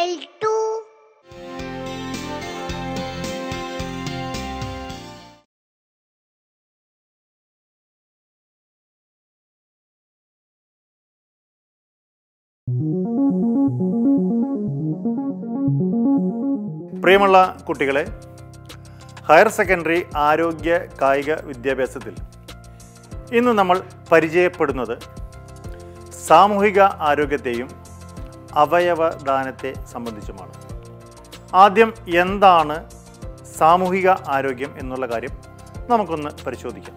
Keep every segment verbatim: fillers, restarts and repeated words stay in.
L two. പ്രിയമുള്ള കുട്ടികളെ, higher secondary ആരോഗ്യ കായിക വിദ്യാഭ്യാസത്തിൽ ഇന്ന് നമ്മൾ പരിചയപ്പെടുന്നത് സാമൂഹിക ആരോഗ്യത്തെയും അവയവദാനത്തെ സംബന്ധിച്ചുമാണ്. ആദ്യം എന്താണ് സാമൂഹിക ആരോഗ്യം എന്നുള്ള കാര്യം നമുക്കൊന്ന് പരിശോധിക്കാം.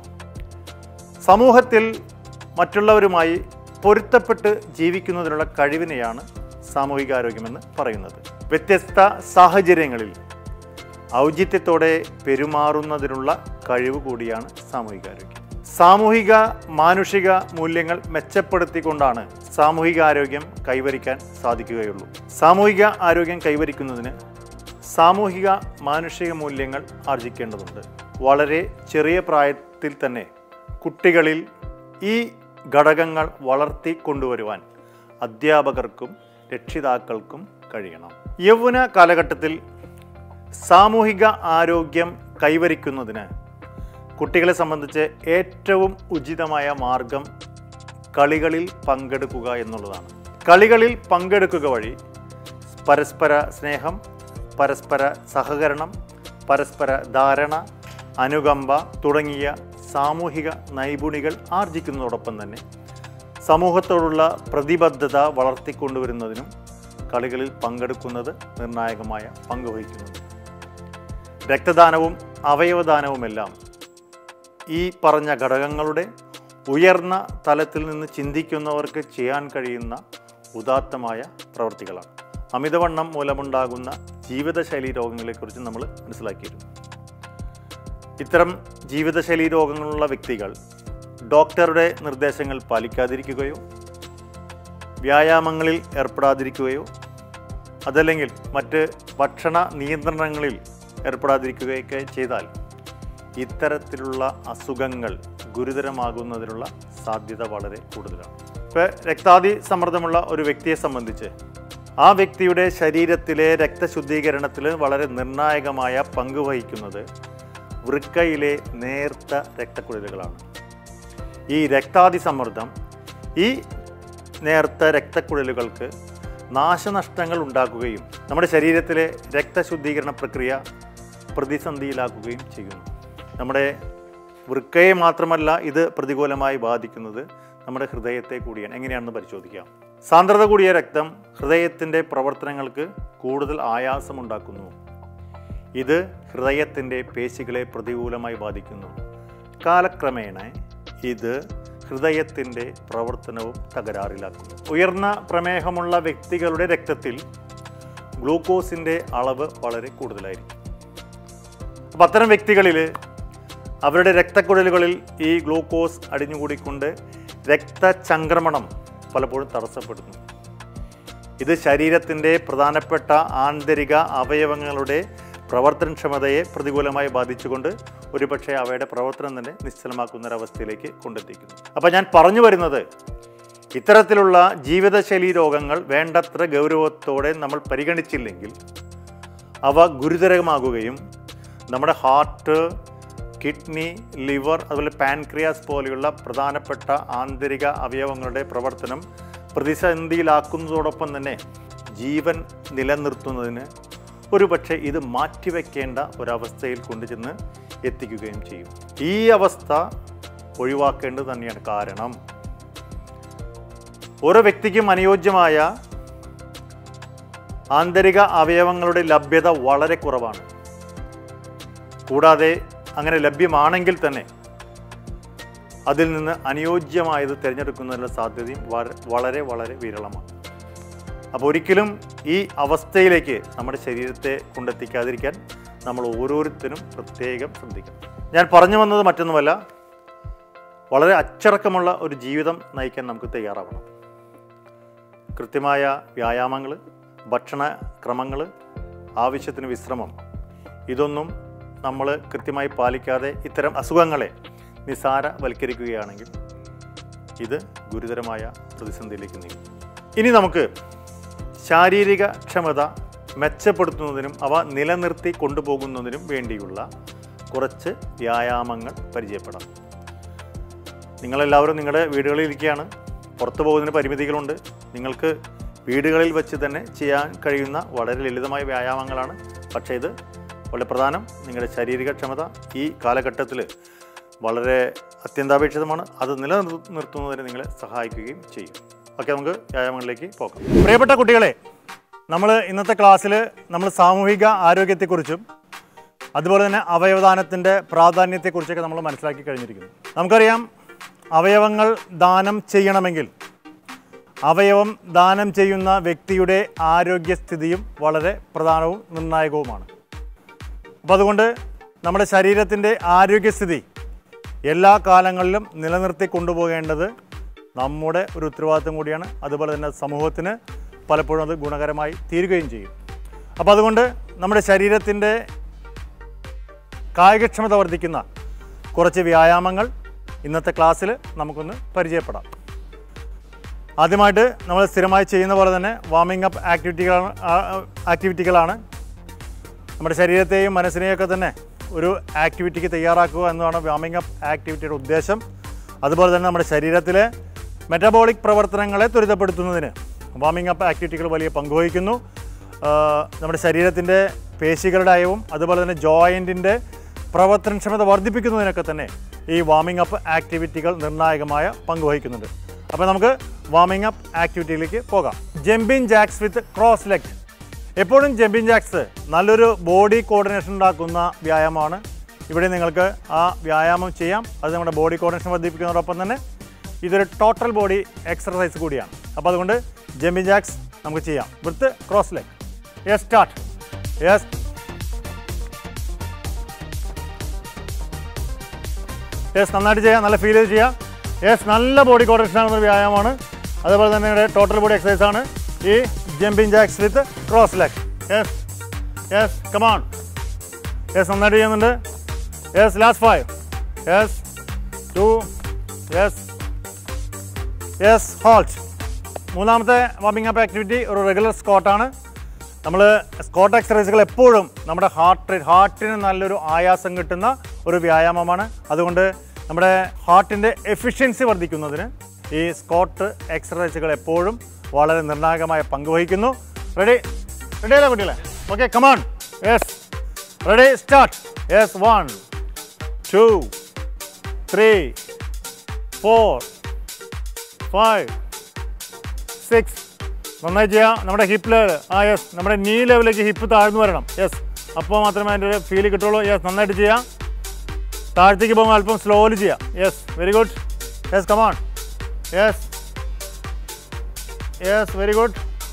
സമൂഹത്തിൽ മറ്റുള്ളവരുമായി പൊരുത്തപ്പെട്ട് ജീവിക്കുന്നതിനുള്ള കഴിവിനെയാണ് സാമൂഹികാരോഗ്യമെന്ന് പറയുന്നത്. വ്യത്യസ്ത സാഹചര്യങ്ങളിൽ ഔചിത്യത്തോടെ പെരുമാറുന്നതിനുള്ള കഴിവ് കൂടിയാണ് സാമൂഹികാരോഗ്യം. സാമൂഹിക മാനുഷിക മൂല്യങ്ങൾ മെച്ചപ്പെടുത്തിക്കൊണ്ടാണ് സാമൂഹികാരോഗ്യം കൈവരിക്കാൻ സാധിക്കുകയുള്ളൂ. സാമൂഹിക ആരോഗ്യം കൈവരിക്കുന്നതിന് സാമൂഹിക മാനുഷിക മൂല്യങ്ങൾ ആർജിക്കേണ്ടതുണ്ട്. വളരെ ചെറിയ പ്രായത്തിൽ തന്നെ കുട്ടികളിൽ ഈ ഘടകങ്ങൾ വളർത്തിക്കൊണ്ടുവരുവാൻ അധ്യാപകർക്കും രക്ഷിതാക്കൾക്കും കഴിയണം. യൗവന കാലഘട്ടത്തിൽ സാമൂഹിക ആരോഗ്യം കൈവരിക്കുന്നതിന് കുട്ടികളെ സംബന്ധിച്ച് ഏറ്റവും ഉചിതമായ മാർഗം കളികളിൽ പങ്കെടുക്കുക എന്നുള്ളതാണ്. കളികളിൽ പങ്കെടുക്കുക വഴി പരസ്പര സ്നേഹം, പരസ്പര സഹകരണം, പരസ്പര ധാരണ, അനുകമ്പ തുടങ്ങിയ സാമൂഹിക നൈപുണികൾ ആർജിക്കുന്നതോടൊപ്പം തന്നെ സമൂഹത്തോടുള്ള പ്രതിബദ്ധത വളർത്തിക്കൊണ്ടുവരുന്നതിനും കളികളിൽ പങ്കെടുക്കുന്നത് നിർണായകമായ പങ്ക് വഹിക്കുന്നുണ്ട്. രക്തദാനവും അവയവദാനവുമെല്ലാം ഈ പറഞ്ഞ ഘടകങ്ങളുടെ ഉയർന്ന തലത്തിൽ നിന്ന് ചിന്തിക്കുന്നവർക്ക് ചെയ്യാൻ കഴിയുന്ന ഉദാത്തമായ പ്രവൃത്തികളാണ്. അമിതവണ്ണം മൂലമുണ്ടാകുന്ന ജീവിതശൈലി രോഗങ്ങളെക്കുറിച്ച് നമ്മൾ മനസ്സിലാക്കിയിരുന്നു. ഇത്തരം ജീവിതശൈലി രോഗങ്ങളുള്ള വ്യക്തികൾ ഡോക്ടറുടെ നിർദ്ദേശങ്ങൾ പാലിക്കാതിരിക്കുകയോ വ്യായാമങ്ങളിൽ ഏർപ്പെടാതിരിക്കുകയോ അതല്ലെങ്കിൽ മറ്റ് ഭക്ഷണ നിയന്ത്രണങ്ങളിൽ ഏർപ്പെടാതിരിക്കുകയൊക്കെ ചെയ്താൽ ഇത്തരത്തിലുള്ള അസുഖങ്ങൾ ഗുരുതരമാകുന്നതിനുള്ള സാധ്യത വളരെ കൂടുതലാണ്. ഇപ്പോൾ രക്താതി സമ്മർദ്ദമുള്ള ഒരു വ്യക്തിയെ സംബന്ധിച്ച് ആ വ്യക്തിയുടെ ശരീരത്തിലെ രക്തശുദ്ധീകരണത്തിൽ വളരെ നിർണായകമായ പങ്ക് വഹിക്കുന്നത് വൃക്കയിലെ നേർത്ത രക്തക്കുഴലുകളാണ്. ഈ രക്താതി സമ്മർദ്ദം ഈ നേർത്ത രക്തക്കുഴലുകൾക്ക് നാശനഷ്ടങ്ങൾ ഉണ്ടാക്കുകയും നമ്മുടെ ശരീരത്തിലെ രക്തശുദ്ധീകരണ പ്രക്രിയ പ്രതിസന്ധിയിലാക്കുകയും ചെയ്യുന്നു. നമ്മുടെ വൃക്കയെ മാത്രമല്ല ഇത് പ്രതികൂലമായി ബാധിക്കുന്നത് നമ്മുടെ ഹൃദയത്തെ കൂടിയാണ്. എങ്ങനെയാണെന്ന് പരിശോധിക്കാം. സാന്ദ്രത കൂടിയ രക്തം ഹൃദയത്തിൻ്റെ പ്രവർത്തനങ്ങൾക്ക് കൂടുതൽ ആയാസമുണ്ടാക്കുന്നു. ഇത് ഹൃദയത്തിൻ്റെ പേശികളെ പ്രതികൂലമായി ബാധിക്കുന്നു. കാലക്രമേണ ഇത് ഹൃദയത്തിൻ്റെ പ്രവർത്തനവും തകരാറിലാക്കുന്നു. ഉയർന്ന പ്രമേഹമുള്ള വ്യക്തികളുടെ രക്തത്തിൽ ഗ്ലൂക്കോസിൻ്റെ അളവ് വളരെ കൂടുതലായിരിക്കും. അപ്പം അത്തരം വ്യക്തികളിൽ അവരുടെ രക്തക്കുഴലുകളിൽ ഈ ഗ്ലൂക്കോസ് അടിഞ്ഞുകൂടിക്കൊണ്ട് രക്തചംക്രമണം പലപ്പോഴും തടസ്സപ്പെടുന്നു. ഇത് ശരീരത്തിൻ്റെ പ്രധാനപ്പെട്ട ആന്തരിക അവയവങ്ങളുടെ പ്രവർത്തനക്ഷമതയെ പ്രതികൂലമായി ബാധിച്ചുകൊണ്ട് ഒരുപക്ഷെ അവയുടെ പ്രവർത്തനം തന്നെ നിശ്ചലമാക്കുന്ന ഒരവസ്ഥയിലേക്ക് കൊണ്ടെത്തിക്കുന്നു. അപ്പോൾ ഞാൻ പറഞ്ഞു വരുന്നത്, ഇത്തരത്തിലുള്ള ജീവിതശൈലി രോഗങ്ങൾ വേണ്ടത്ര ഗൗരവത്തോടെ നമ്മൾ പരിഗണിച്ചില്ലെങ്കിൽ അവ ഗുരുതരമാകുകയും നമ്മുടെ ഹാർട്ട്, കിഡ്നി, ലിവർ, അതുപോലെ പാൻക്രിയാസ് പോലെയുള്ള പ്രധാനപ്പെട്ട ആന്തരിക അവയവങ്ങളുടെ പ്രവർത്തനം പ്രതിസന്ധിയിലാക്കുന്നതോടൊപ്പം തന്നെ ജീവൻ നിലനിർത്തുന്നതിന് ഒരുപക്ഷെ ഇത് മാറ്റിവെക്കേണ്ട ഒരവസ്ഥയിൽ കൊണ്ടുചെന്ന് എത്തിക്കുകയും ചെയ്യും. ഈ അവസ്ഥ ഒഴിവാക്കേണ്ടത് തന്നെയാണ്. കാരണം ഓരോ വ്യക്തിക്കും അനുയോജ്യമായ ആന്തരിക അവയവങ്ങളുടെ ലഭ്യത വളരെ കുറവാണ്. കൂടാതെ അങ്ങനെ ലഭ്യമാണെങ്കിൽ തന്നെ അതിൽ നിന്ന് അനുയോജ്യമായത് തിരഞ്ഞെടുക്കുന്നതിനുള്ള സാധ്യതയും വളരെ വളരെ വിരളമാണ്. അപ്പോൾ ഒരിക്കലും ഈ അവസ്ഥയിലേക്ക് നമ്മുടെ ശരീരത്തെ കൊണ്ടെത്തിക്കാതിരിക്കാൻ നമ്മൾ ഓരോരുത്തരും പ്രത്യേകം ശ്രദ്ധിക്കണം. ഞാൻ പറഞ്ഞു വന്നത് മറ്റൊന്നുമല്ല, വളരെ അച്ചടക്കമുള്ള ഒരു ജീവിതം നയിക്കാൻ നമുക്ക് തയ്യാറാവണം. കൃത്യമായ വ്യായാമങ്ങൾ, ഭക്ഷണക്രമങ്ങൾ, ആവശ്യത്തിന് വിശ്രമം, ഇതൊന്നും നമ്മൾ കൃത്യമായി പാലിക്കാതെ ഇത്തരം അസുഖങ്ങളെ നിസാരവൽക്കരിക്കുകയാണെങ്കിൽ ഇത് ഗുരുതരമായ പ്രതിസന്ധിയിലേക്ക് നീങ്ങും. ഇനി നമുക്ക് ശാരീരിക ക്ഷമത മെച്ചപ്പെടുത്തുന്നതിനും അവ നിലനിർത്തി കൊണ്ടുപോകുന്നതിനും വേണ്ടിയുള്ള കുറച്ച് വ്യായാമങ്ങൾ പരിചയപ്പെടാം. നിങ്ങളെല്ലാവരും നിങ്ങളുടെ വീടുകളിൽ ഇരിക്കുകയാണ്. പുറത്തു പോകുന്നതിന് പരിമിതികളുണ്ട്. നിങ്ങൾക്ക് വീടുകളിൽ വെച്ച് തന്നെ ചെയ്യാൻ കഴിയുന്ന വളരെ ലളിതമായ വ്യായാമങ്ങളാണ്. പക്ഷേ ഇത് വളരെ പ്രധാനം. നിങ്ങളുടെ ശാരീരിക ക്ഷമത ഈ കാലഘട്ടത്തിൽ വളരെ അത്യന്താപേക്ഷിതമാണ്. അത് നിലനിർത്തുന്നതിന് നിങ്ങളെ സഹായിക്കുകയും ചെയ്യും. ഓക്കെ, നമുക്ക് വ്യായാമങ്ങളിലേക്ക് പോകാം. പ്രിയപ്പെട്ട കുട്ടികളെ, നമ്മൾ ഇന്നത്തെ ക്ലാസ്സിൽ നമ്മൾ സാമൂഹിക ആരോഗ്യത്തെക്കുറിച്ചും അതുപോലെ തന്നെ അവയവദാനത്തിൻ്റെ പ്രാധാന്യത്തെക്കുറിച്ചൊക്കെ നമ്മൾ മനസ്സിലാക്കി കഴിഞ്ഞിരിക്കുന്നു. നമുക്കറിയാം, അവയവങ്ങൾ ദാനം ചെയ്യണമെങ്കിൽ അവയവം ദാനം ചെയ്യുന്ന വ്യക്തിയുടെ ആരോഗ്യസ്ഥിതിയും വളരെ പ്രധാനവും നിർണായകവുമാണ്. അപ്പോൾ അതുകൊണ്ട് നമ്മുടെ ശരീരത്തിൻ്റെ ആരോഗ്യസ്ഥിതി എല്ലാ കാലങ്ങളിലും നിലനിർത്തി കൊണ്ടുപോകേണ്ടത് നമ്മുടെ ഒരു ഉത്തരവാദിത്വം കൂടിയാണ്. അതുപോലെ തന്നെ സമൂഹത്തിന് പലപ്പോഴും അത് ഗുണകരമായി തീരുകയും ചെയ്യും. അപ്പോൾ അതുകൊണ്ട് നമ്മുടെ ശരീരത്തിൻ്റെ കായികക്ഷമത വർദ്ധിക്കുന്ന കുറച്ച് വ്യായാമങ്ങൾ ഇന്നത്തെ ക്ലാസ്സിൽ നമുക്കൊന്ന് പരിചയപ്പെടാം. ആദ്യമായിട്ട് നമ്മൾ സ്ഥിരമായി ചെയ്യുന്ന പോലെ തന്നെ വാമിംഗ് അപ്പ് ആക്ടിവിറ്റികളാണ് ആക്ടിവിറ്റികളാണ് നമ്മുടെ ശരീരത്തെയും മനസ്സിനെയൊക്കെ തന്നെ ഒരു ആക്ടിവിറ്റിക്ക് തയ്യാറാക്കുക എന്നതാണ് വാമിംഗ് അപ്പ് ആക്ടിവിറ്റിയുടെ ഉദ്ദേശം. അതുപോലെ തന്നെ നമ്മുടെ ശരീരത്തിലെ മെറ്റബോളിക് പ്രവർത്തനങ്ങളെ ത്വരിതപ്പെടുത്തുന്നതിന് വാമിംഗ് അപ്പ് ആക്ടിവിറ്റികൾ വലിയ പങ്കുവഹിക്കുന്നു. നമ്മുടെ ശരീരത്തിൻ്റെ പേശികളുടെ അയവും അതുപോലെ തന്നെ ജോയിൻറ്റിൻ്റെ പ്രവർത്തനക്ഷമത വർദ്ധിപ്പിക്കുന്നതിനൊക്കെ തന്നെ ഈ വാമിംഗ് അപ്പ് ആക്ടിവിറ്റികൾ നിർണായകമായ പങ്കുവഹിക്കുന്നുണ്ട്. അപ്പോൾ നമുക്ക് വാമിംഗ് അപ്പ് ആക്ടിവിറ്റിയിലേക്ക് പോകാം. Jumping jacks with cross leg. എപ്പോഴും ജമ്പിങ് ജാക്സ് നല്ലൊരു ബോഡി കോർഡിനേഷൻ ഉണ്ടാക്കുന്ന വ്യായാമമാണ്. ഇവിടെ നിങ്ങൾക്ക് ആ വ്യായാമം ചെയ്യാം. അത് നമ്മുടെ ബോഡി കോർഡിനേഷൻ വർദ്ധിപ്പിക്കുന്നതോടൊപ്പം തന്നെ ഇതൊരു ടോട്ടൽ ബോഡി എക്സർസൈസ് കൂടിയാണ്. അപ്പോൾ അതുകൊണ്ട് ജമ്പിങ് ജാക്സ് നമുക്ക് ചെയ്യാം with cross leg. Yes, start. Yes, yes, നന്നായിട്ട് ചെയ്യാം. നല്ല ഫീൽ ചെയ്ത് ചെയ്യാം. യെസ്, നല്ല ബോഡി കോർഡിനേഷൻ ആകുന്ന വ്യായാമമാണ്. അതുപോലെ തന്നെ ഇവിടെ ടോട്ടൽ ബോഡി എക്സസൈസ് ആണ് ഈ jumping jacks with cross leg. Yes, yes, come on. Yes, നന്നായിട്ട് ചെയ്യുന്നുണ്ട്. Yes, last five. Yes, two. Yes, yes, halt. മൂന്നാമത്തെ വാമിംഗ് അപ്പ് ആക്ടിവിറ്റി ഒരു റെഗുലർ സ്ക്വാട്ടാണ്. നമ്മൾ സ്ക്വാട്ട് എക്സസൈസുകൾ എപ്പോഴും നമ്മുടെ ഹാർട്ട് റേറ്റ് ഹാർട്ടിന് നല്ലൊരു ആയാസം കിട്ടുന്ന ഒരു വ്യായാമമാണ്. അതുകൊണ്ട് നമ്മുടെ ഹാർട്ടിൻ്റെ എഫിഷ്യൻസി വർദ്ധിക്കുന്നതിന് ഈ സ്ക്വാട്ട് എക്സസൈസുകൾ എപ്പോഴും വളരെ നിർണായകമായ പങ്ക് വഹിക്കുന്നു. റെഡി റെഡി അല്ലേ കുട്ടികളെ? Okay, come on. Yes, ready, start. Yes, one, two, three, four, five, six. നന്നായി ചെയ്യാം. നമ്മുടെ ഹിപ്പ് ലെവൽ ആ യെസ് നമ്മുടെ നീ ലെവലിലേക്ക് ഹിപ്പ് താഴ്ന്നു വരണം. യെസ്, അപ്പോൾ മാത്രമേ അതിൻ്റെ ഒരു ഫീൽ കിട്ടുള്ളൂ. യെസ്, നന്നായിട്ട് ചെയ്യാം. താഴത്തേക്ക് പോകുമ്പോൾ അല്പം സ്ലോലി ചെയ്യാം. Yes, very good. Yes, come on. Yes, yes, very good.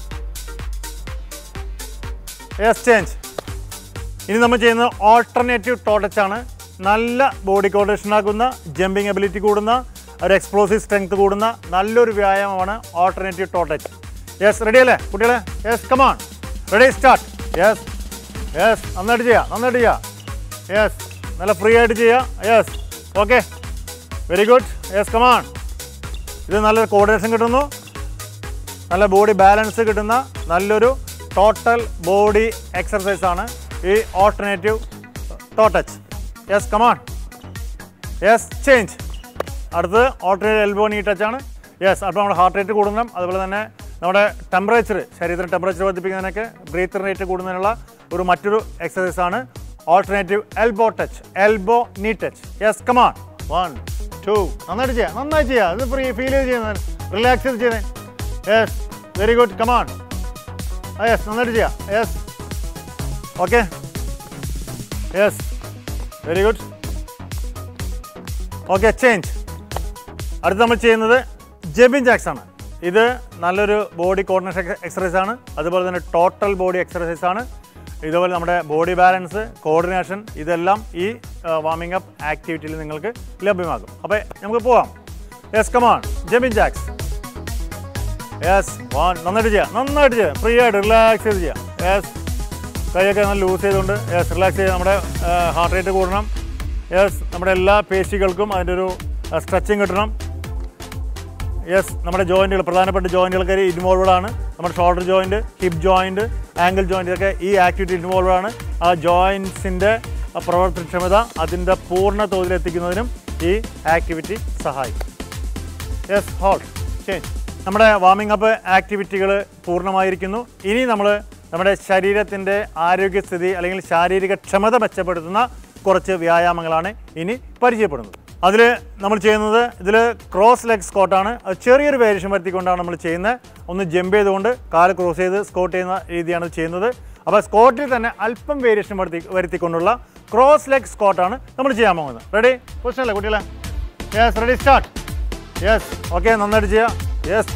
Yes, change. ഇനി നമ്മൾ ചെയ്യുന്നത് ഓൾട്ടർനേറ്റീവ് ടോ ടച്ച് ആണ്. നല്ല ബോഡി കോർഡിനേഷൻ ആക്കുന്ന, ജമ്പിങ് എബിലിറ്റി കൂടുന്ന, ഒരു എക്സ്പ്ലോസീവ് സ്ട്രെങ്ത് കൂടുന്ന നല്ലൊരു വ്യായാമമാണ് alternative toe touch. Yes, ready അല്ലേ കുട്ടികളെ? Yes, come on. Ready, start. Yes, yes, നന്നായിട്ട് ചെയ്യാം. നന്നായിട്ട് ചെയ്യാം. യെസ്, നല്ല ഫ്രീ ആയിട്ട് ചെയ്യാം. Yes, okay, very good. Yes, come on. ഇത് നല്ലൊരു കോർഡിനേഷൻ കിട്ടുന്നു, നല്ല ബോഡി ബാലൻസ് കിട്ടുന്ന നല്ലൊരു ടോട്ടൽ ബോഡി എക്സർസൈസ് ആണ് ഈ alternative toe touch. Yes, come on. Yes, change. അടുത്തത് ഓൾട്ടർനേറ്റീവ് എൽബോ നീ ടച്ച് ആണ്. യെസ്, അപ്പോൾ നമ്മുടെ ഹാർട്ട് റേറ്റ് കൂടുന്നതും അതുപോലെ തന്നെ നമ്മുടെ ടെമ്പറേച്ചർ ശരീരത്തിൻ്റെ ടെമ്പറേച്ചർ വർദ്ധിപ്പിക്കുന്നതിനൊക്കെ ബ്രീത്ത് റേറ്റ് കൂടുന്നതിനുള്ള ഒരു മറ്റൊരു എക്സസൈസ് ആണ് alternative elbow touch, elbow knee touch. Yes, come on. One, two. നന്നായിട്ട് ചെയ്യാം. നന്നായി ചെയ്യാം. ഇത് ഫ്രീ ഫീൽ ചെയ്ത് ചെയ്യുന്നത്, റിലാക്സ് ചെയ്ത് ചെയ്യുന്നത്. Yes, very good. Come on. Yes, നന്നായിട്ട് ചെയ്യാം. Yes, okay. Yes, very good. Okay, change. അടുത്ത് നമ്മൾ ചെയ്യുന്നത് ജമ്പിങ് ജാക്സ് ആണ്. ഇത് നല്ലൊരു ബോഡി കോർഡിനേഷൻ എക്സസൈസ് ആണ്. അതുപോലെ തന്നെ ടോട്ടൽ ബോഡി എക്സസൈസ് ആണ്. ഇതുപോലെ നമ്മുടെ ബോഡി ബാലൻസ്, കോർഡിനേഷൻ ഇതെല്ലാം ഈ വാമിംഗ് അപ്പ് ആക്ടിവിറ്റിയിൽ നിങ്ങൾക്ക് ലഭ്യമാകും. അപ്പോൾ നമുക്ക് പോവാം. Yes, come on. Jumping jacks. Yes, one. നന്നായിട്ട് ചെയ്യാം. നന്നായിട്ട് ചെയ്യാം. ഫ്രീ ആയിട്ട് റിലാക്സ് ചെയ്ത് ചെയ്യാം. യെസ്, കൈയൊക്കെ നല്ല ലൂസ് ചെയ്തുകൊണ്ട് യെസ് റിലാക്സ് ചെയ്ത് നമ്മുടെ ഹാർട്ട് റേറ്റ് കൂടണം. യെസ്, നമ്മുടെ എല്ലാ പേശികൾക്കും അതിൻ്റെ ഒരു സ്ട്രെച്ചിങ് കിട്ടണം. യെസ്, നമ്മുടെ ജോയിൻറ്റുകൾ, പ്രധാനപ്പെട്ട ജോയിൻറ്റുകൾക്ക് ഇൻവോൾവഡ് ആണ്. നമ്മുടെ shoulder joint, hip joint, ankle joint ഒക്കെ ഈ ആക്ടിവിറ്റി ഇൻവോൾവഡ് ആണ്. ആ ജോയിൻസിൻ്റെ പ്രവർത്തനക്ഷമത അതിൻ്റെ പൂർണ്ണ തോതിലെത്തിക്കുന്നതിനും ഈ ആക്ടിവിറ്റി സഹായിക്കും. Yes, hold, change. നമ്മുടെ വാമിംഗ് അപ്പ് ആക്ടിവിറ്റികൾ പൂർണ്ണമായിരിക്കുന്നു. ഇനി നമ്മൾ നമ്മുടെ ശരീരത്തിൻ്റെ ആരോഗ്യസ്ഥിതി അല്ലെങ്കിൽ ശാരീരിക ക്ഷമത മെച്ചപ്പെടുത്തുന്ന കുറച്ച് വ്യായാമങ്ങളാണ് ഇനി പരിചയപ്പെടുന്നത്. അതിൽ നമ്മൾ ചെയ്യുന്നത് ഇതിൽ ക്രോസ് ലെഗ് സ്കോട്ടാണ്. അത് ചെറിയൊരു വേരിയേഷൻ വരുത്തിക്കൊണ്ടാണ് നമ്മൾ ചെയ്യുന്നത്. ഒന്ന് ജമ്പ് ചെയ്തുകൊണ്ട് കാല് ക്രോസ് ചെയ്ത് സ്കോട്ട് ചെയ്യുന്ന രീതിയാണ് ചെയ്യുന്നത്. അപ്പോൾ സ്കോട്ടിൽ തന്നെ അല്പം വേരിയേഷൻ വരുത്തി വരുത്തിക്കൊണ്ടുള്ള ക്രോസ് ലെഗ് സ്കോട്ടാണ് നമ്മൾ ചെയ്യാൻ പോകുന്നത്. റെഡി? പൊസിഷനല്ലേ കുട്ടികളെ? Yes, ready, start. Yes, okay, നന്നായിട്ട് ചെയ്യാം. യെസ്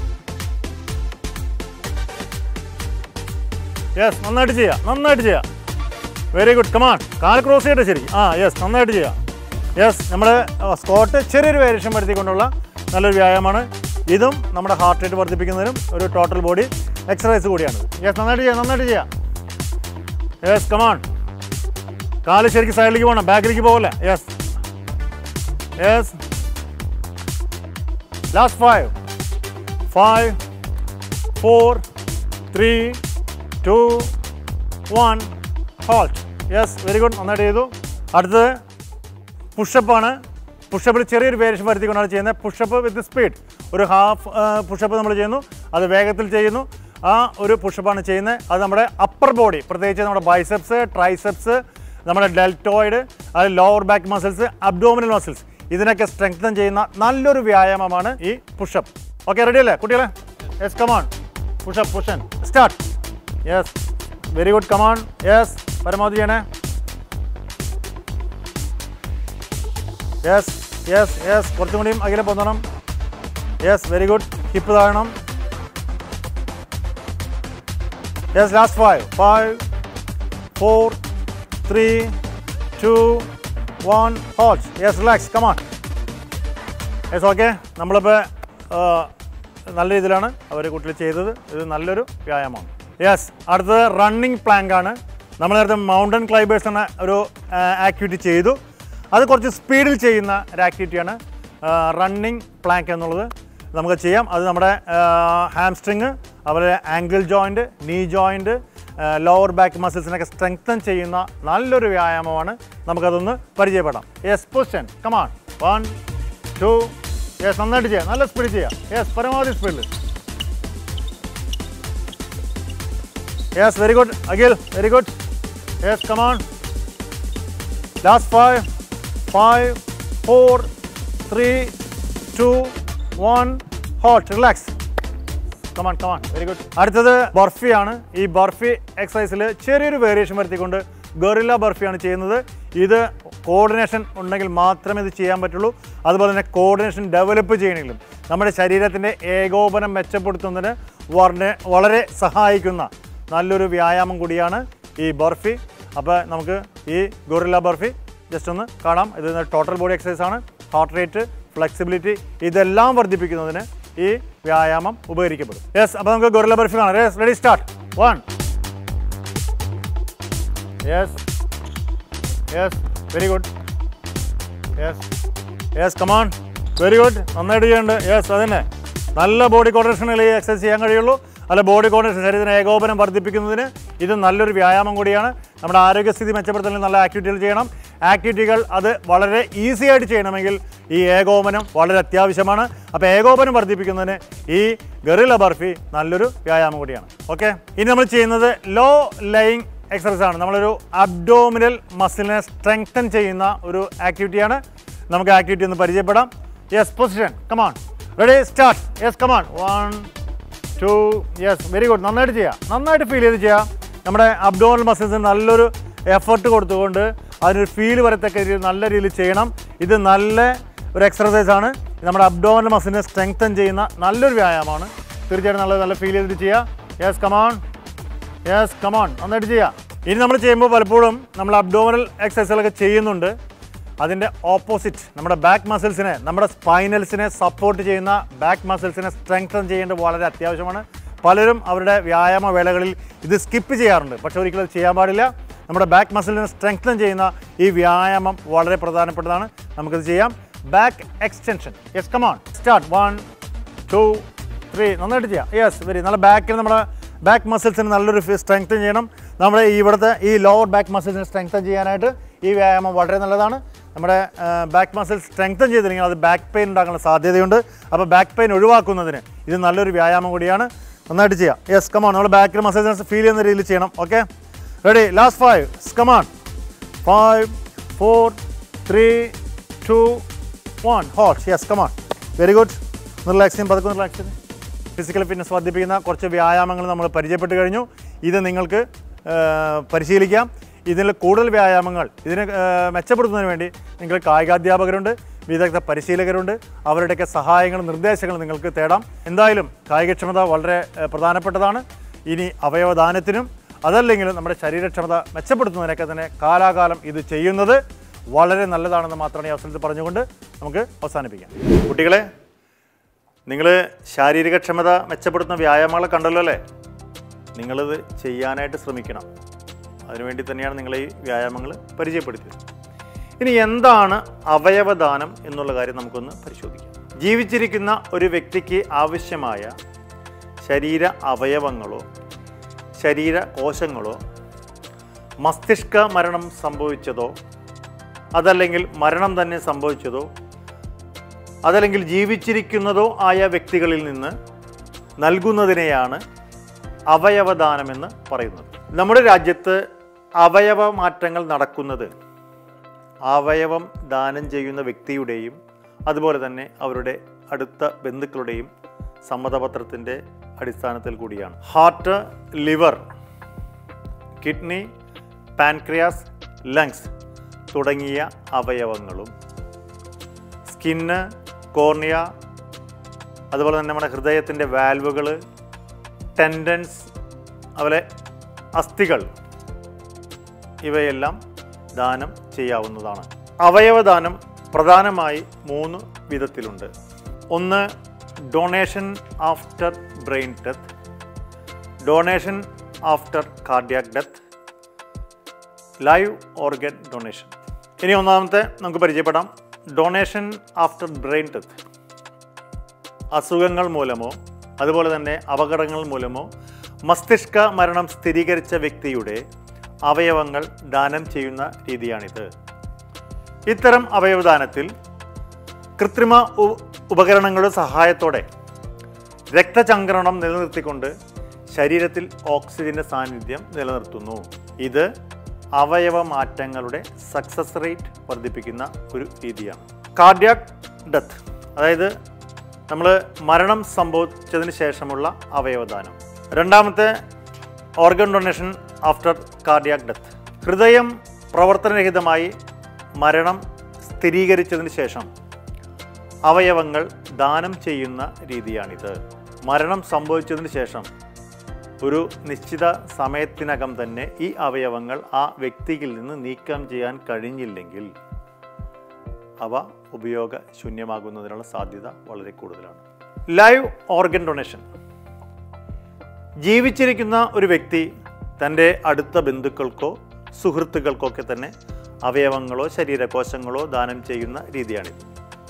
യെസ് നന്നായിട്ട് ചെയ്യാം, നന്നായിട്ട് ചെയ്യാം. Very good, come on. കാല് ക്രോസ് ചെയ്തിട്ട് ശരി. ആ യെസ്, നന്നായിട്ട് ചെയ്യാം. യെസ്, നമ്മൾ സ്കോട്ട് ചെറിയൊരു വേരിയേഷൻ വരുത്തിക്കൊണ്ടുള്ള നല്ലൊരു വ്യായാമമാണ്. ഇതും നമ്മുടെ ഹാർട്ട് റേറ്റ് വർദ്ധിപ്പിക്കുന്നതിനും ഒരു ടോട്ടൽ ബോഡി എക്സസൈസ് കൂടിയാണ്. യെസ്, നന്നായിട്ട് ചെയ്യാം, നന്നായിട്ട് ചെയ്യാം. Yes, come on. കാല് ശരിക്കും സൈഡിലേക്ക് പോകണം, ബാക്കിലേക്ക് പോകല്ലേ. Yes yes last five five four three two one halt. Yes, very good, നന്നായിട്ട് ചെയ്തു. അടുത്തത് പുഷപ്പാണ്. പുഷപ്പിൽ ചെറിയൊരു വേരിയേഷൻ വരുത്തിക്കൊണ്ടാണ് ചെയ്യുന്നത്. പുഷപ്പ് വിത്ത് സ്പീഡ്, ഒരു ഹാഫ് പുഷപ്പ് നമ്മൾ ചെയ്യുന്നു, അത് വേഗത്തിൽ ചെയ്യുന്നു. ആ ഒരു പുഷപ്പാണ് ചെയ്യുന്നത്. അത് നമ്മുടെ അപ്പർ ബോഡി, പ്രത്യേകിച്ച് നമ്മുടെ ബൈസെപ്സ്, ട്രൈസെപ്സ്, നമ്മുടെ ഡെൽറ്റോയിഡ്, അത് lower back muscles, abdominal muscles, ഇതിനൊക്കെ സ്ട്രെങ്തൻ ചെയ്യുന്ന നല്ലൊരു വ്യായാമമാണ് ഈ പുഷപ്പ്. ഓക്കെ, റെഡി അല്ലേ കുട്ടികളെ? Yes, come on. Push up, position, start. Yes, very good, come on. Yes, പരമാവധി ചെയ്യണേ. യെസ് യെസ് യെസ് കുറച്ചും കൂടിയും അകലെ പോന്നണം. Yes, very good. ഹിപ്പ് താഴണം. Yes, last five five four three two one halt. Yes, relax, come on. Yes, okay. നമ്മളിപ്പോൾ നല്ല രീതിയിലാണ് അവർ കുട്ടികൾ ചെയ്തത്. ഇത് നല്ലൊരു വ്യായാമമാണ്. യെസ്, അടുത്തത് റണ്ണിങ് പ്ലാങ്ക് ആണ്. നമ്മൾ നേരത്തെ മൗണ്ടൻ ക്ലൈംബേഴ്സ് എന്ന ഒരു ആക്ടിവിറ്റി ചെയ്തു. അത് കുറച്ച് സ്പീഡിൽ ചെയ്യുന്ന ഒരു ആക്ടിവിറ്റിയാണ് റണ്ണിങ് പ്ലാങ്ക് എന്നുള്ളത്. നമുക്ക് ചെയ്യാം. അത് നമ്മുടെ ഹാംസ്ട്രിങ്, അതുപോലെ ankle joint, knee joint, lower back മസിൽസിനൊക്കെ സ്ട്രെങ്തൻ ചെയ്യുന്ന നല്ലൊരു വ്യായാമമാണ്. നമുക്കതൊന്ന് പരിചയപ്പെടാം. Yes, position, come on. One two. Yes, നന്നായിട്ട് ചെയ്യാം, നല്ല സ്പീഡിൽ ചെയ്യാം. യെസ്, പരമാവധി സ്പീഡിൽ. Yes, very good. Akhil, very good. Yes, come on. Last five five four three two one halt. Relax, come on come on. Very good. അടുത്തത് ബർഫിയാണ്. ഈ ബർഫി എക്സസൈസിൽ ചെറിയൊരു വേരിയേഷൻ വരുത്തിക്കൊണ്ട് ഗൊറില്ല ബർഫിയാണ് ചെയ്യുന്നത്. ഇത് കോർഡിനേഷൻ ഉണ്ടെങ്കിൽ മാത്രമേ ഇത് ചെയ്യാൻ പറ്റുള്ളൂ. അതുപോലെ തന്നെ കോർഡിനേഷൻ ഡെവലപ്പ് ചെയ്യണമെങ്കിലും നമ്മുടെ ശരീരത്തിൻ്റെ ഏകോപനം മെച്ചപ്പെടുത്തുന്നതിന് വളരെ വളരെ സഹായിക്കുന്ന നല്ലൊരു വ്യായാമം കൂടിയാണ് ഈ ബർഫി. അപ്പോൾ നമുക്ക് ഈ ഗൊറില്ല ബർഫി ജസ്റ്റ് ഒന്ന് കാണാം. ഇത് ടോട്ടൽ ബോഡി എക്സസൈസ് ആണ്. ഹാർട്ട് റേറ്റ്, ഫ്ലെക്സിബിലിറ്റി ഇതെല്ലാം വർദ്ധിപ്പിക്കുന്നതിന് ഈ വ്യായാമം ഉപകരിക്കപ്പെടും. യെസ്, അപ്പോൾ നമുക്ക് ഗൊറില്ല ബർഫി കാണാം. Yes, ready, start. One. Yes yes very good. Yes yes come on. Very good. നന്നായിട്ട് ചെയ്യുന്നുണ്ട്. യെസ്, അതന്നെ. നല്ല ബോഡി കോർഡിനേഷനിൽ ഈ എക്സസൈസ് ചെയ്യാൻ കഴിയുള്ളൂ. അല്ല, ബോഡി കോർഡിനേഷൻ, ശരീരത്തിന് ഏകോപനം വർദ്ധിപ്പിക്കുന്നതിന് ഇത് നല്ലൊരു വ്യായാമം കൂടിയാണ്. നമ്മുടെ ആരോഗ്യസ്ഥിതി മെച്ചപ്പെടുത്തുന്നതിന് നല്ല ആക്ടിവിറ്റികൾ ചെയ്യണം. ആക്ടിവിറ്റികൾ അത് വളരെ ഈസി ആയിട്ട് ചെയ്യണമെങ്കിൽ ഈ ഏകോപനം വളരെ അത്യാവശ്യമാണ്. അപ്പോൾ ഏകോപനം വർദ്ധിപ്പിക്കുന്നതിന് ഈ ഗറില്ല ബർഫി നല്ലൊരു വ്യായാമം കൂടിയാണ്. ഓക്കെ, ഇനി നമ്മൾ ചെയ്യുന്നത് ലോ ലയിങ് എക്സസൈസ് ആണ്. നമ്മളൊരു അബ്ഡോമിനൽ മസിലിനെ സ്ട്രെങ്തൻ ചെയ്യുന്ന ഒരു ആക്ടിവിറ്റിയാണ്. നമുക്ക് ആക്ടിവിറ്റി ഒന്ന് പരിചയപ്പെടാം. Yes, position, come on. Ready, start. Yes, come on. One two. Yes, very good. നന്നായിട്ട് ചെയ്യാം, നന്നായിട്ട് ഫീൽ ചെയ്ത് ചെയ്യാം. നമ്മുടെ അബ്ഡോമിനൽ മസിൽസിന് നല്ലൊരു എഫർട്ട് കൊടുത്തുകൊണ്ട് അതിനൊരു ഫീൽ വരത്തക്ക രീതിയിൽ നല്ല രീതിയിൽ ചെയ്യണം. ഇത് നല്ല ഒരു എക്സർസൈസ് ആണ്. നമ്മുടെ അബ്ഡോമിനൽ മസിലിനെ സ്ട്രെങ്തൻ ചെയ്യുന്ന നല്ലൊരു വ്യായാമമാണ്. തീർച്ചയായിട്ടും നല്ല നല്ല ഫീൽ ചെയ്തിട്ട് ചെയ്യുക. Yes, come on. Yes, come on. നന്നായിട്ട് ചെയ്യുക. ഇനി നമ്മൾ ചെയ്യുമ്പോൾ പലപ്പോഴും നമ്മൾ അബ്ഡോമിനൽ എക്സസൈസുകളൊക്കെ ചെയ്യുന്നുണ്ട്. അതിൻ്റെ ഓപ്പോസിറ്റ് നമ്മുടെ ബാക്ക് മസിൽസിനെ, നമ്മുടെ സ്പൈനൽസിനെ സപ്പോർട്ട് ചെയ്യുന്ന ബാക്ക് മസിൽസിനെ സ്ട്രെങ്തൻ ചെയ്യേണ്ടത് വളരെ അത്യാവശ്യമാണ്. പലരും അവരുടെ വ്യായാമ വേളകളിൽ ഇത് സ്കിപ്പ് ചെയ്യാറുണ്ട്. പക്ഷേ ഒരിക്കലും അത് ചെയ്യാൻ പാടില്ല. നമ്മുടെ ബാക്ക് മസിലിനെ സ്ട്രെങ്തൻ ചെയ്യുന്ന ഈ വ്യായാമം വളരെ പ്രധാനപ്പെട്ടതാണ്. നമുക്കത് ചെയ്യാം. Back extension. Yes, come on. Start. One two three നന്നായിട്ട് ചെയ്യാം. യെസ് വെരി നല്ല ബാക്കിൽ നമ്മുടെ ബാക്ക് മസിൽസിന് നല്ലൊരു സ്ട്രെങ്തൻ ചെയ്യണം. നമ്മുടെ ഇവിടുത്തെ ഈ ലോവർ ബാക്ക് മസിൽസിനെ സ്ട്രെങ്തൻ ചെയ്യാനായിട്ട് ഈ വ്യായാമം വളരെ നല്ലതാണ്. നമ്മുടെ ബാക്ക് മസിൽ സ്ട്രെങ്തൻ ചെയ്തില്ലെങ്കിൽ അത് ബാക്ക് പെയിൻ ഉണ്ടാകാനുള്ള സാധ്യതയുണ്ട്. അപ്പോൾ ബാക്ക് പെയിൻ ഒഴിവാക്കുന്നതിന് ഇത് നല്ലൊരു വ്യായാമം കൂടിയാണ്. നന്നായിട്ട് ചെയ്യാം. യെസ് കമാൺ നമ്മൾ ബാക്കിൽ മസിൽസിനെ ഫീൽ ചെയ്യുന്ന രീതിയിൽ ചെയ്യണം. Okay ready last five come on five four three two one halt yes come on very good. Relax ചെയ്യും പതുക്കെ റിലാക്സ് ചെയ്ത് ഫിസിക്കൽ ഫിറ്റ്നസ് വർദ്ധിപ്പിക്കുന്ന കുറച്ച് വ്യായാമങ്ങൾ നമ്മൾ പരിചയപ്പെട്ട് കഴിഞ്ഞു. ഇത് നിങ്ങൾക്ക് പരിശീലിക്കാം. ഇതിൽ കൂടുതൽ വ്യായാമങ്ങൾ ഇതിനെ മെച്ചപ്പെടുത്തുന്നതിന് വേണ്ടി നിങ്ങൾ കായികാധ്യാപകരുണ്ട്, വിദഗ്ധ പരിശീലകരുണ്ട്. അവരുടെയൊക്കെ സഹായങ്ങളും നിർദ്ദേശങ്ങളും നിങ്ങൾക്ക് തേടാം. എന്തായാലും കായികക്ഷമത വളരെ പ്രധാനപ്പെട്ടതാണ്. ഇനി അവയവദാനത്തിനും അതല്ലെങ്കിലും നമ്മുടെ ശരീരക്ഷമത മെച്ചപ്പെടുത്തുന്നതിനൊക്കെ തന്നെ കാലാകാലം ഇത് ചെയ്യുന്നത് വളരെ നല്ലതാണെന്ന് മാത്രമാണ് ഈ അവസരത്തിൽ പറഞ്ഞുകൊണ്ട് നമുക്ക് അവസാനിപ്പിക്കാം. കുട്ടികളെ, നിങ്ങൾ ശാരീരിക ക്ഷമത മെച്ചപ്പെടുത്തുന്ന വ്യായാമങ്ങളെ കണ്ടല്ലോ അല്ലേ? നിങ്ങളിത് ചെയ്യാനായിട്ട് ശ്രമിക്കണം. അതിനുവേണ്ടി തന്നെയാണ് നിങ്ങൾ ഈ വ്യായാമങ്ങൾ പരിചയപ്പെടുത്തിയത്. ഇനി എന്താണ് അവയവദാനം എന്നുള്ള കാര്യം നമുക്കൊന്ന് പരിശോധിക്കാം. ജീവിച്ചിരിക്കുന്ന ഒരു വ്യക്തിക്ക് ആവശ്യമായ ശരീര അവയവങ്ങളോ ശരീര കോശങ്ങളോ മസ്തിഷ്ക മരണം സംഭവിച്ചതോ അതല്ലെങ്കിൽ മരണം തന്നെ സംഭവിച്ചതോ അതല്ലെങ്കിൽ ജീവിച്ചിരിക്കുന്നതോ ആയ വ്യക്തികളിൽ നിന്ന് നൽകുന്നതിനെയാണ് അവയവദാനമെന്ന് പറയുന്നത്. നമ്മുടെ രാജ്യത്ത് അവയവ മാറ്റങ്ങൾ നടക്കുന്നത് അവയവം ദാനം ചെയ്യുന്ന വ്യക്തിയുടെയും അതുപോലെ തന്നെ അവരുടെ അടുത്ത ബന്ധുക്കളുടെയും സമ്മതപത്രത്തിൻ്റെ അടിസ്ഥാനത്തിൽ കൂടിയാണ്. Heart, liver, kidney, pancreas, lungs തുടങ്ങിയ അവയവങ്ങളും സ്കിന്ന്, കോർണിയ, അതുപോലെ തന്നെ നമ്മുടെ ഹൃദയത്തിൻ്റെ വാൽവുകൾ, ടെൻഡൻസ്, അതുപോലെ അസ്ഥികൾ ഇവയെല്ലാം ദാനം ചെയ്യാവുന്നതാണ്. അവയവദാനം പ്രധാനമായി മൂന്ന് വിധത്തിലുണ്ട്. ഒന്ന് donation after brain death, donation after cardiac death, live organ donation. ഇനി ഒന്നാമത്തെ നമുക്ക് പരിചയപ്പെടാം. Donation after brain death. അസുഖങ്ങൾ മൂലമോ അതുപോലെ തന്നെ അപകടങ്ങൾ മൂലമോ മസ്തിഷ്ക മരണം സ്ഥിരീകരിച്ച വ്യക്തിയുടെ അവയവങ്ങൾ ദാനം ചെയ്യുന്ന രീതിയാണിത്. ഇത്തരം അവയവദാനത്തിൽ കൃത്രിമ ഉപകരണങ്ങളുടെ സഹായത്തോടെ രക്തചംക്രമണം നിലനിർത്തിക്കൊണ്ട് ശരീരത്തിൽ ഓക്സിജന്റെ സാന്നിധ്യം നിലനിർത്തുന്നു. ഇത് അവയവ മാറ്റങ്ങളുടെ സക്സസ് റേറ്റ് വർദ്ധിപ്പിക്കുന്ന ഒരു രീതിയാണ്. കാർഡിയാക് ഡെത്ത്, അതായത് നമ്മൾ മരണം സംഭവിച്ചതിന് ശേഷമുള്ള അവയവദാനം. രണ്ടാമത്തെ organ donation after cardiac death. ഹൃദയം പ്രവർത്തനരഹിതമായി മരണം സ്ഥിരീകരിച്ചതിന് ശേഷം അവയവങ്ങൾ ദാനം ചെയ്യുന്ന രീതിയാണിത്. മരണം സംഭവിച്ചതിന് ശേഷം ഒരു നിശ്ചിത സമയത്തിനകം തന്നെ ഈ അവയവങ്ങൾ ആ വ്യക്തിയിൽ നിന്ന് നീക്കം ചെയ്യാൻ കഴിഞ്ഞില്ലെങ്കിൽ അവ ഉപയോഗശൂന്യമാകുന്നതിനുള്ള സാധ്യത വളരെ കൂടുതലാണ്. Live organ donation. ജീവിച്ചിരിക്കുന്ന ഒരു വ്യക്തി തൻ്റെ അടുത്ത ബന്ധുക്കൾക്കോ സുഹൃത്തുക്കൾക്കോ ഒക്കെ തന്നെ അവയവങ്ങളോ ശരീരകോശങ്ങളോ ദാനം ചെയ്യുന്ന രീതിയാണിത്.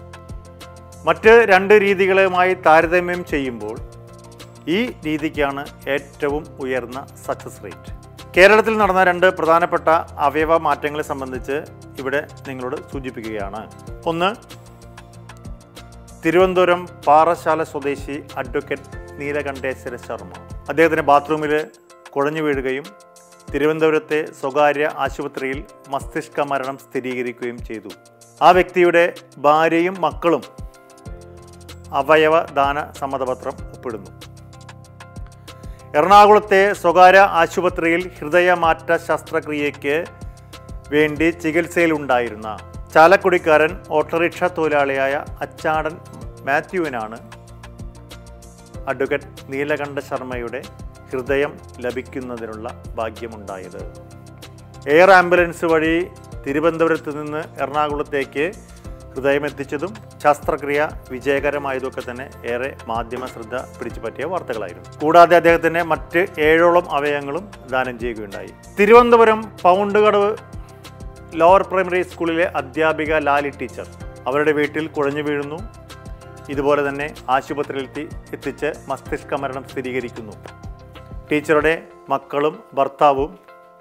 മറ്റ് രണ്ട് രീതികളുമായി താരതമ്യം ചെയ്യുമ്പോൾ ഈ രീതിക്കാണ് ഏറ്റവും ഉയർന്ന സക്സസ് റേറ്റ്. കേരളത്തിൽ നടന്ന രണ്ട് പ്രധാനപ്പെട്ട അവയവ മാറ്റങ്ങളെ സംബന്ധിച്ച് ഇവിടെ നിങ്ങളോട് സൂചിപ്പിക്കുകയാണ്. ഒന്ന്, തിരുവനന്തപുരം പാറശാല സ്വദേശി അഡ്വക്കേറ്റ് നീലകണ്ഠേശ്വര ശർമ്മ. അദ്ദേഹത്തിൻ്റെ ബാത്റൂമിൽ കുഴഞ്ഞു വീഴുകയും തിരുവനന്തപുരത്തെ സ്വകാര്യ ആശുപത്രിയിൽ മസ്തിഷ്ക മരണം സ്ഥിരീകരിക്കുകയും ചെയ്തു. ആ വ്യക്തിയുടെ ഭാര്യയും മക്കളും അവയവ ദാന സമ്മതപത്രം ഒപ്പിടുന്നു. എറണാകുളത്തെ സ്വകാര്യ ആശുപത്രിയിൽ ഹൃദയമാറ്റ ശസ്ത്രക്രിയയ്ക്ക് വേണ്ടി ചികിത്സയിലുണ്ടായിരുന്ന ചാലക്കുടിക്കാരൻ ഓട്ടോറിക്ഷ തൊഴിലാളിയായ അച്ചാടൻ മാത്യുവിനാണ് അഡ്വക്കേറ്റ് നീലകണ്ഠ ശർമ്മയുടെ ഹൃദയം ലഭിക്കുന്നതിനുള്ള ഭാഗ്യമുണ്ടായത്. എയർ ആംബുലൻസ് വഴി തിരുവനന്തപുരത്ത് നിന്ന് എറണാകുളത്തേക്ക് ഹൃദയമെത്തിച്ചതും ശസ്ത്രക്രിയ വിജയകരമായതൊക്കെ തന്നെ ഏറെ മാധ്യമ ശ്രദ്ധ പിടിച്ചുപറ്റിയ വാർത്തകളായിരുന്നു. കൂടാതെ അദ്ദേഹത്തിന് മറ്റ് ഏഴോളം അവയവങ്ങളും ദാനം ചെയ്യുകയുണ്ടായി. തിരുവനന്തപുരം പൗണ്ടുകടവ് ലോവർ പ്രൈമറി സ്കൂളിലെ അധ്യാപിക ലാലി ടീച്ചർ അവരുടെ വീട്ടിൽ കുഴഞ്ഞു വീഴുന്നു. ഇതുപോലെ തന്നെ ആശുപത്രിയിലെത്തി എത്തിച്ച് മസ്തിഷ്ക മരണം സ്ഥിരീകരിക്കുന്നു. ടീച്ചറുടെ മക്കളും ഭർത്താവും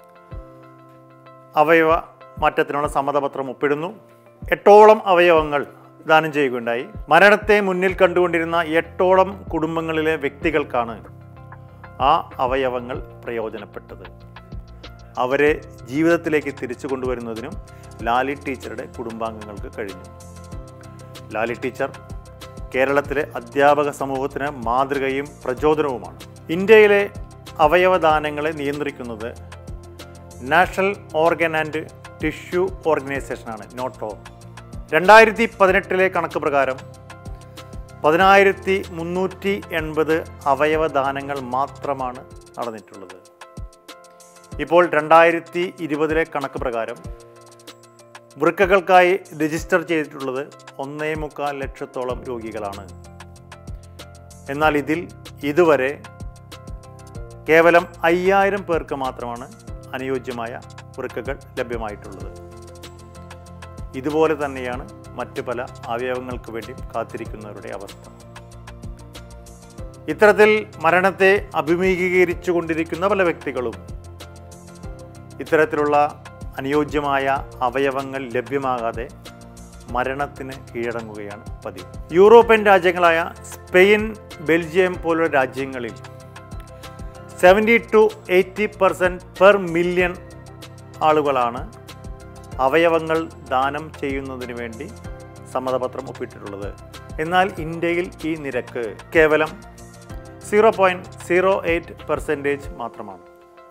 അവയവ മാറ്റത്തിനുള്ള സമ്മതപത്രം ഒപ്പിടുന്നു. എട്ടോളം അവയവങ്ങൾ ദാനം ചെയ്യുകയുണ്ടായി. മരണത്തെ മുന്നിൽ കണ്ടുകൊണ്ടിരുന്ന എട്ടോളം കുടുംബങ്ങളിലെ വ്യക്തികൾക്കാണ് ആ അവയവങ്ങൾ പ്രയോജനപ്പെട്ടത്. അവരെ ജീവിതത്തിലേക്ക് തിരിച്ചു കൊണ്ടുവരുന്നതിനും ലാലി ടീച്ചറുടെ കുടുംബാംഗങ്ങൾക്ക് കഴിഞ്ഞു. ലാലി ടീച്ചർ കേരളത്തിലെ അധ്യാപക സമൂഹത്തിന് മാതൃകയും പ്രചോദനവുമാണ്. ഇന്ത്യയിലെ അവയവദാനങ്ങളെ നിയന്ത്രിക്കുന്നത് നാഷണൽ ഓർഗൻ ആൻഡ് ടിഷ്യൂ ഓർഗനൈസേഷനാണ്, നോട്ടോ. രണ്ടായിരത്തി പതിനെട്ടിലെ കണക്ക് പ്രകാരം പതിനായിരത്തി മുന്നൂറ്റി എൺപത് അവയവദാനങ്ങൾ മാത്രമാണ് നടന്നിട്ടുള്ളത്. ഇപ്പോൾ രണ്ടായിരത്തി ഇരുപതിലെ കണക്ക് പ്രകാരം വൃക്കകൾക്കായി രജിസ്റ്റർ ചെയ്തിട്ടുള്ളത് ഒന്നേ മുക്കാൽ ലക്ഷത്തോളം രോഗികളാണ്. എന്നാൽ ഇതിൽ ഇതുവരെ കേവലം അയ്യായിരം പേർക്ക് മാത്രമാണ് അനുയോജ്യമായ വൃക്കകൾ ലഭ്യമായിട്ടുള്ളത്. ഇതുപോലെ തന്നെയാണ് മറ്റു പല അവയവങ്ങൾക്ക് വേണ്ടി കാത്തിരിക്കുന്നവരുടെ അവസ്ഥ. ഇത്തരത്തിൽ മരണത്തെ അഭിമുഖീകരിച്ചു കൊണ്ടിരിക്കുന്ന പല വ്യക്തികളും ഇത്തരത്തിലുള്ള അനുയോജ്യമായ അവയവങ്ങൾ ലഭ്യമാകാതെ മരണത്തിന് കീഴടങ്ങുകയാണ് പതിവ്. യൂറോപ്യൻ രാജ്യങ്ങളായ സ്പെയിൻ, ബെൽജിയം പോലുള്ള രാജ്യങ്ങളിൽ seventy two eighty percent per million ആളുകളാണ് അവയവങ്ങൾ ദാനം ചെയ്യുന്നതിന് വേണ്ടി സമ്മതപത്രം ഒപ്പിട്ടിട്ടുള്ളത്. എന്നാൽ ഇന്ത്യയിൽ ഈ നിരക്ക് കേവലം zero point zero eight percentage മാത്രമാണ്.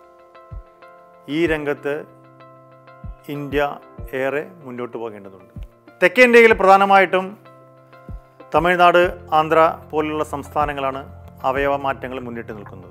ഈ രംഗത്ത് ഇന്ത്യ ഏറെ മുന്നോട്ട് പോകേണ്ടതുണ്ട്. തെക്കേ ഇന്ത്യയിൽ പ്രധാനമായിട്ടും തമിഴ്നാട്, ആന്ധ്ര പോലുള്ള സംസ്ഥാനങ്ങളാണ് അവയവ മാറ്റങ്ങൾ മുന്നിട്ട് നിൽക്കുന്നത്.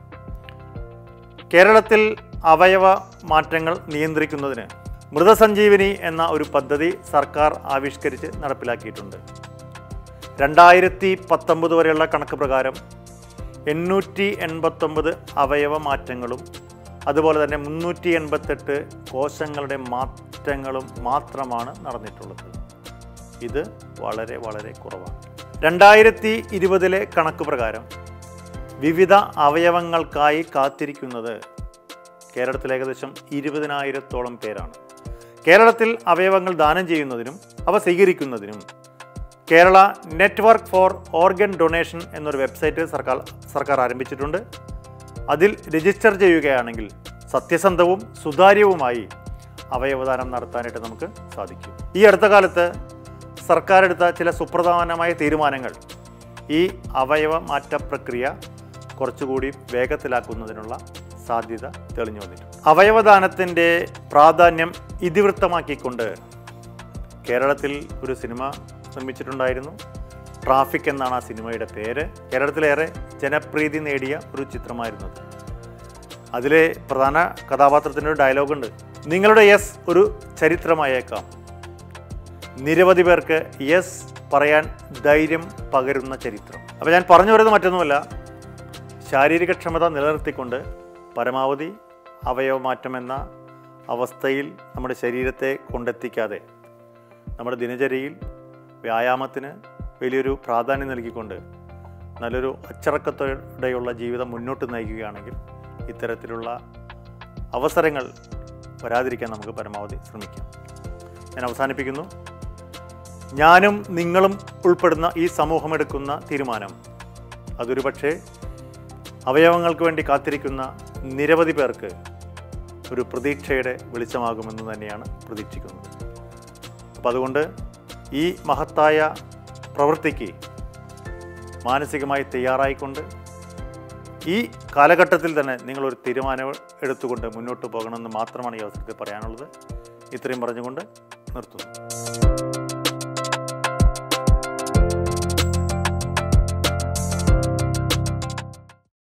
കേരളത്തിൽ അവയവ മാറ്റങ്ങൾ നിയന്ത്രിക്കുന്നതിന് മൃതസഞ്ജീവനി എന്ന ഒരു പദ്ധതി സർക്കാർ ആവിഷ്കരിച്ച് നടപ്പിലാക്കിയിട്ടുണ്ട്. രണ്ടായിരത്തി പത്തൊമ്പത് വരെയുള്ള കണക്ക് പ്രകാരം എണ്ണൂറ്റി എൺപത്തൊമ്പത് അവയവ മാറ്റങ്ങളും അതുപോലെ തന്നെ മുന്നൂറ്റി എൺപത്തെട്ട് കോശങ്ങളുടെ മാറ്റങ്ങളും മാത്രമാണ് നടന്നിട്ടുള്ളത്. ഇത് വളരെ വളരെ കുറവാണ്. രണ്ടായിരത്തി ഇരുപതിലെ കണക്ക് പ്രകാരം വിവിധ അവയവങ്ങൾക്കായി കാത്തിരിക്കുന്നത് കേരളത്തിൽ ഏകദേശം ഇരുപതിനായിരത്തോളം പേരാണ്. കേരളത്തിൽ അവയവങ്ങൾ ദാനം ചെയ്യുന്നതിനും അവ സ്വീകരിക്കുന്നതിനും Kerala network for organ donation എന്നൊരു വെബ്സൈറ്റ് സർക്കാർ സർക്കാർ ആരംഭിച്ചിട്ടുണ്ട്. അതിൽ രജിസ്റ്റർ ചെയ്യുകയാണെങ്കിൽ സത്യസന്ധവും സുതാര്യവുമായി അവയവദാനം നടത്താനായിട്ട് നമുക്ക് സാധിക്കും. ഈ അടുത്ത കാലത്ത് സർക്കാർ എടുത്ത ചില സുപ്രധാനമായ തീരുമാനങ്ങൾ ഈ അവയവ മാറ്റ പ്രക്രിയ കുറച്ചുകൂടി വേഗത്തിലാക്കുന്നതിനുള്ള സാധ്യത തെളിഞ്ഞു വന്നിട്ടുണ്ട്. അവയവദാനത്തിൻ്റെ പ്രാധാന്യം ഇതിവൃത്തമാക്കിക്കൊണ്ട് കേരളത്തിൽ ഒരു സിനിമ നിർമ്മിച്ചിട്ടുണ്ടായിരുന്നു. ട്രാഫിക് എന്നാണ് ആ സിനിമയുടെ പേര്. കേരളത്തിലേറെ ജനപ്രീതി നേടിയ ഒരു ചിത്രമായിരുന്നു അത്. അതിലെ പ്രധാന കഥാപാത്രത്തിൻ്റെ ഒരു ഡയലോഗുണ്ട്: നിങ്ങളുടെ യെസ് ഒരു ചരിത്രമായേക്കാം, നിരവധി പേർക്ക് യെസ് പറയാൻ ധൈര്യം പകരുന്ന ചരിത്രം. അപ്പോൾ ഞാൻ പറഞ്ഞു വരുന്നത് മറ്റൊന്നുമല്ല, ശാരീരികക്ഷമത നിലനിർത്തിക്കൊണ്ട് പരമാവധി അവയവമാറ്റം എന്ന അവസ്ഥയിൽ നമ്മുടെ ശരീരത്തെ കൊണ്ടെത്തിക്കാതെ നമ്മുടെ ദിനചര്യയിൽ വ്യായാമത്തിന് വലിയൊരു പ്രാധാന്യം നൽകിക്കൊണ്ട് നല്ലൊരു അച്ചടക്കത്തോടെയുള്ള ജീവിതം മുന്നോട്ട് നയിക്കുകയാണെങ്കിൽ ഇത്തരത്തിലുള്ള അവസരങ്ങൾ വരാതിരിക്കാൻ നമുക്ക് പരമാവധി ശ്രമിക്കാം. ഞാൻ അവസാനിപ്പിക്കുന്നു. ഞാനും നിങ്ങളും ഉൾപ്പെടുന്ന ഈ സമൂഹമെടുക്കുന്ന തീരുമാനം അതൊരു പക്ഷേ അവയവങ്ങൾക്ക് വേണ്ടി കാത്തിരിക്കുന്ന നിരവധി പേർക്ക് ഒരു പ്രതീക്ഷയുടെ വെളിച്ചമാകുമെന്ന് തന്നെയാണ് പ്രതീക്ഷിക്കുന്നത്. അപ്പം അതുകൊണ്ട് ഈ മഹത്തായ പ്രവൃത്തിക്ക് മാനസികമായി തയ്യാറായിക്കൊണ്ട് ഈ കാലഘട്ടത്തിൽ തന്നെ നിങ്ങളൊരു തീരുമാനം എടുത്തുകൊണ്ട് മുന്നോട്ട് പോകണമെന്ന് മാത്രമാണ് ഈ അവസരത്തിൽ പറയാനുള്ളത്. ഇത്രയും പറഞ്ഞുകൊണ്ട് നിർത്തുന്നു.